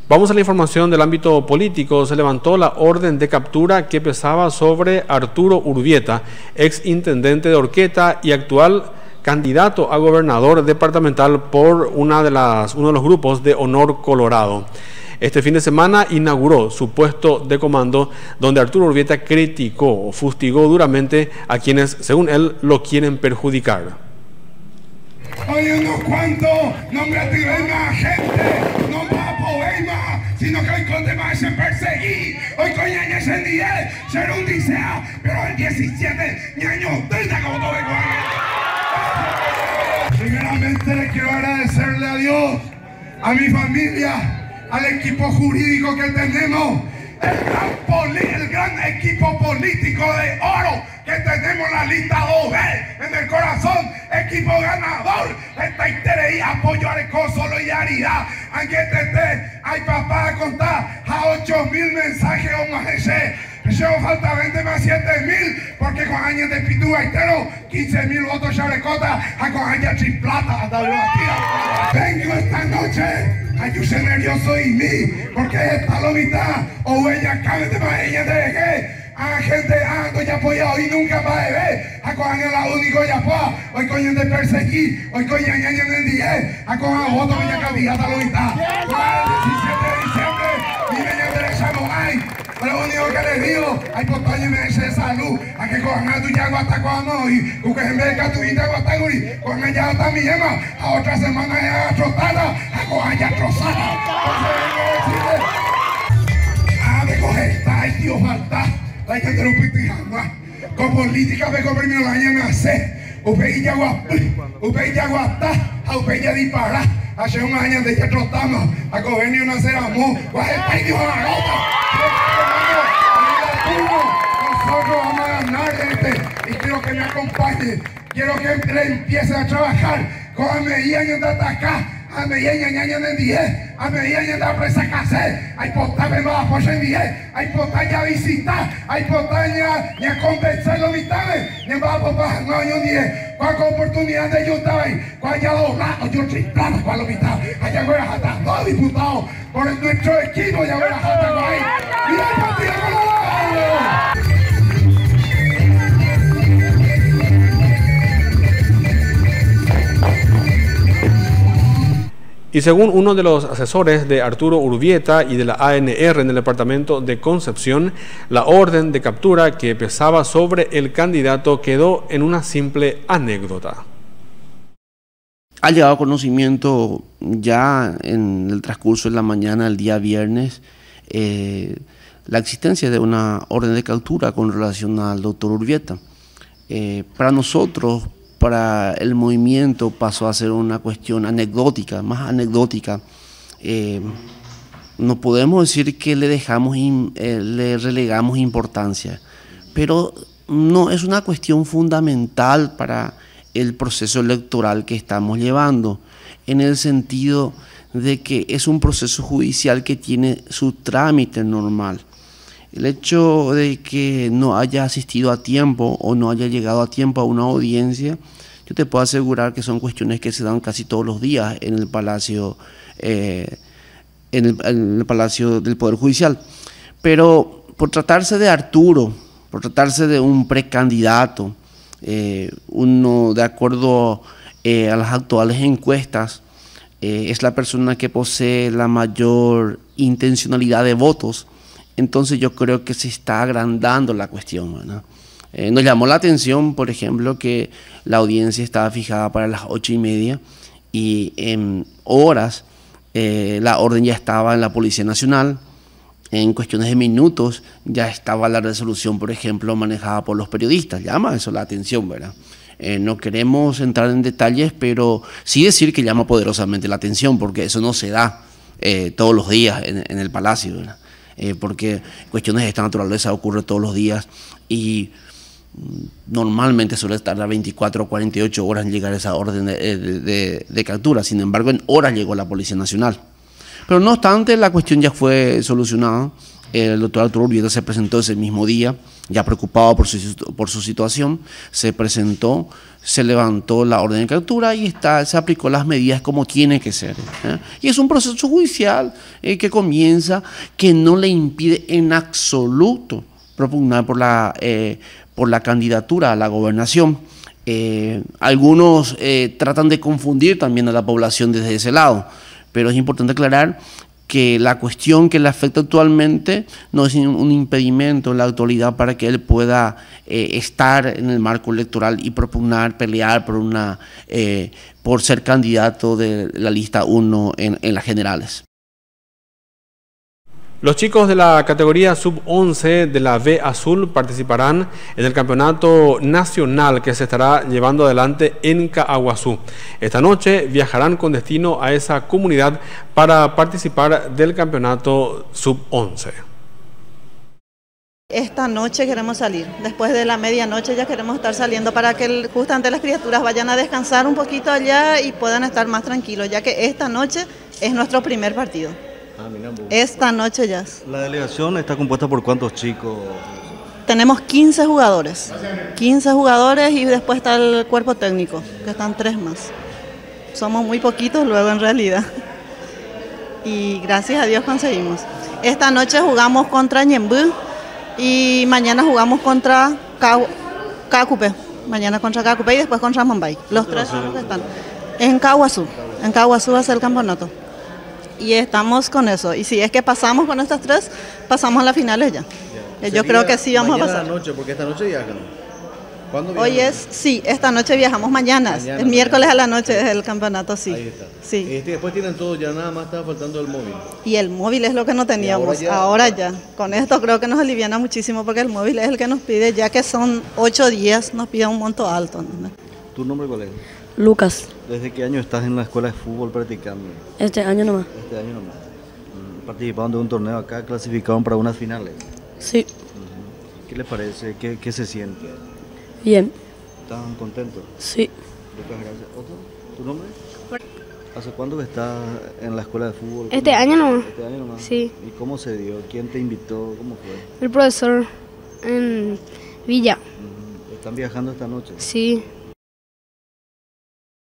Vamos a la información del ámbito político. Se levantó la orden de captura que pesaba sobre Arturo Urbieta, ex intendente de Horqueta y actual candidato a gobernador departamental por uno de los grupos de Honor Colorado. Este fin de semana inauguró su puesto de comando, donde Arturo Urbieta criticó o fustigó duramente a quienes, según él, lo quieren perjudicar. Hoy unos cuantos no me activen más gente, no más poemas, sino que hoy con demás se perseguí. Hoy con ñaña se 10, ser un disea, pero el 17, ñaño, 30 como todo vengo. Primeramente le quiero agradecerle a Dios, a mi familia, al equipo jurídico que tenemos, el gran equipo político de oro que tenemos, la lista 2B en el corazón, equipo ganador, esta interés, apoyo al solidaridad, aunque hay papá a contar a 8.000 mensajes o más ese. Yo falta 20 más 7.000, porque con años de pitu gaitero, 15.000 votos chalecota, a con años chiplata, hasta la vengo esta noche, ayúse nervioso y mí, porque esta lomita, o ella cabe de más ella de que. A gente ando ya apoya hoy nunca más de ver. A con la único ya fue. Hoy coño de perseguir. Hoy coño ñaña en el 10. A con a voto ya candidata lo está. El 17 de diciembre. Mi meña derecha no hay. Lo único que les digo, hay potaño me de salud. A que cojan a tu yago hasta cuando y que en vez de catuita hasta guri. Con ella hasta mi yema. A otra semana ya trotada. A cojan ya trozada. A de coger esta, tío falta. La gente no puede jamás. Con política me comprimió la año nacer. Usted ya guapta, a usted ya dispara. Hace un año de que trotamos. A coger ni una cera mu. Guaje el dijo la gota. Nosotros vamos a ganar este. Y quiero que me acompañe. Quiero que empiece a trabajar. Con medida y anda hasta acá. A medida ñaña en el 10, a medida y anda presa casé, hay potaña más apoyo en 10, hay potaña a visitar, hay potaña ni a convencer los mitades, ni va a popar no hay un 10, cuál oportunidad de yo estaba ahí, cuál ya doblado, yo triplado con los mitades, allá verás hasta 2 diputados, por nuestro equipo ya verás hasta ahí, mira el partido Colorado. Y según uno de los asesores de Arturo Urbieta y de la ANR en el departamento de Concepción, la orden de captura que pesaba sobre el candidato quedó en una simple anécdota. Ha llegado a conocimiento ya en el transcurso de la mañana del día viernes la existencia de una orden de captura con relación al doctor Urbieta. Para nosotros, para el movimiento pasó a ser una cuestión anecdótica, más anecdótica. No podemos decir que le relegamos importancia, pero no es una cuestión fundamental para el proceso electoral que estamos llevando, en el sentido de que es un proceso judicial que tiene su trámite normal. El hecho de que no haya asistido a tiempo o no haya llegado a tiempo a una audiencia, yo te puedo asegurar que son cuestiones que se dan casi todos los días en el Palacio, en el Palacio del Poder Judicial. Pero por tratarse de Arturo, por tratarse de un precandidato, uno de acuerdo a las actuales encuestas, es la persona que posee la mayor intencionalidad de votos. Entonces yo creo que se está agrandando la cuestión, ¿verdad? Nos llamó la atención, por ejemplo, que la audiencia estaba fijada para las 8:30 y en horas la orden ya estaba en la Policía Nacional. En cuestiones de minutos ya estaba la resolución, por ejemplo, manejada por los periodistas. Llama eso la atención, ¿verdad? No queremos entrar en detalles, pero sí decir que llama poderosamente la atención, porque eso no se da todos los días en el Palacio, ¿verdad? Porque cuestiones de esta naturaleza ocurren todos los días y normalmente suele tardar 24 o 48 horas en llegar esa orden de captura. Sin embargo, en horas llegó la Policía Nacional. Pero no obstante, la cuestión ya fue solucionada. El doctor Arturo Urbieta se presentó ese mismo día, ya preocupado por su situación, se presentó, se levantó la orden de captura y se aplicó las medidas como tiene que ser. Y es un proceso judicial que comienza, que no le impide en absoluto propugnar por la candidatura a la gobernación. Algunos tratan de confundir también a la población desde ese lado, pero es importante aclarar que la cuestión que le afecta actualmente no es un impedimento en la actualidad para que él pueda estar en el marco electoral y propugnar, pelear por ser candidato de la lista 1 en las generales. Los chicos de la categoría sub-11 de la B Azul participarán en el campeonato nacional que se estará llevando adelante en Caaguazú. Esta noche viajarán con destino a esa comunidad para participar del campeonato sub-11. Esta noche queremos salir, después de la medianoche ya queremos estar saliendo para que justamente las criaturas vayan a descansar un poquito allá y puedan estar más tranquilos, ya que esta noche es nuestro primer partido. Esta noche ya. ¿La delegación está compuesta por cuántos chicos? Tenemos 15 jugadores. 15 jugadores y después está el cuerpo técnico, que están 3 más. Somos muy poquitos luego en realidad. Y gracias a Dios conseguimos. Esta noche jugamos contra Ñembú y mañana jugamos contra Cacupe. Mañana contra Cacupe y después contra Mumbai. Los 3 son los que están. En Caaguazú. En Caaguazú va a ser el campeonato. Y estamos con eso. Y si es que pasamos con estas 3, pasamos a las finales ya. Yo creo que sí vamos a pasar. Mañana noche, porque esta noche viajan. ¿Cuándo viajan? Hoy sí, esta noche viajamos mañana. El miércoles a la noche es el campeonato, sí. Ahí está. Sí. Después tienen todo, ya nada más estaba faltando el móvil. Y el móvil es lo que no teníamos. Ahora ya. Con esto creo que nos aliviana muchísimo porque el móvil es el que nos pide, ya que son 8 días, nos pide un monto alto, ¿no? ¿Tu nombre cuál es? Lucas. ¿Desde qué año estás en la escuela de fútbol practicando? Este año nomás. Este año nomás. Participaron de un torneo acá, clasificaron para unas finales. Sí. ¿Qué les parece? ¿Qué se siente? Bien. ¿Están contentos? Sí. Muchas gracias. ¿Otro? ¿Tu nombre? ¿Hace cuánto que estás en la escuela de fútbol? Este año nomás. ¿Este año nomás? Sí. ¿Y cómo se dio? ¿Quién te invitó? ¿Cómo fue? El profesor en Villa. ¿Están viajando esta noche? Sí.